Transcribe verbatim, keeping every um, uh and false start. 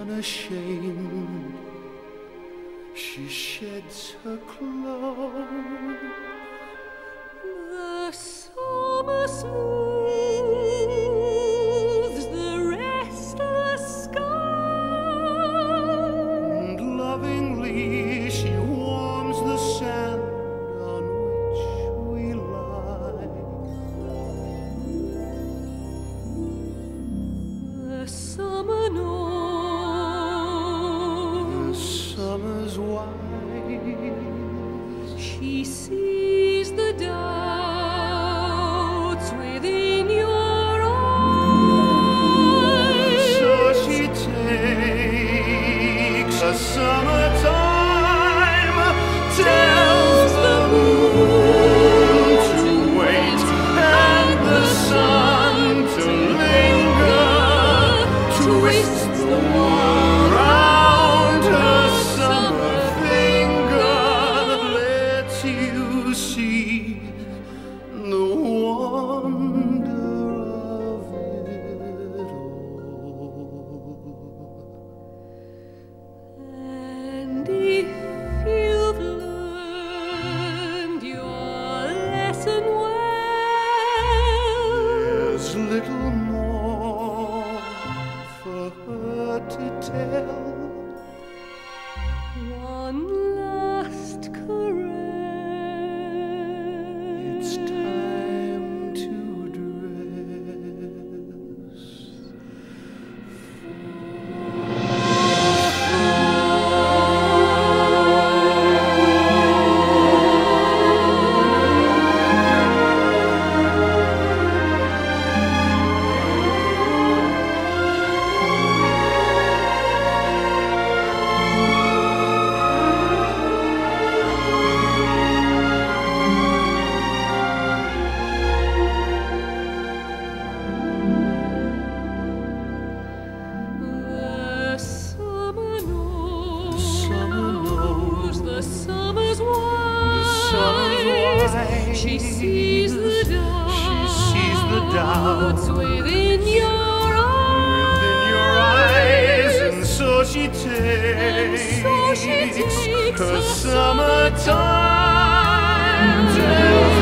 unashamed, she sheds her clothes. The summer smooths the restless sky, And lovingly she warms the sand on which we lie. The summer knows, The summer's wise. she sees the doubts within your eyes. So she takes a summertime, tells the moon to wait and the sun to linger, twists the world round her summer finger that lets you see the wonder of it all. And if you've learned your lesson well, There's little more for her to tell. one last caress. It's time to dress. The summer knows, Summer knows. the summer's summer's wise. wise. She sees the doubts, She sees the doubts within your eyes. within your eyes, and so she takes, so she takes her her summertime, tells